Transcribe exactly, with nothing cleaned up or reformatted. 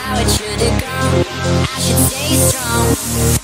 how it should have gone. I should stay strong.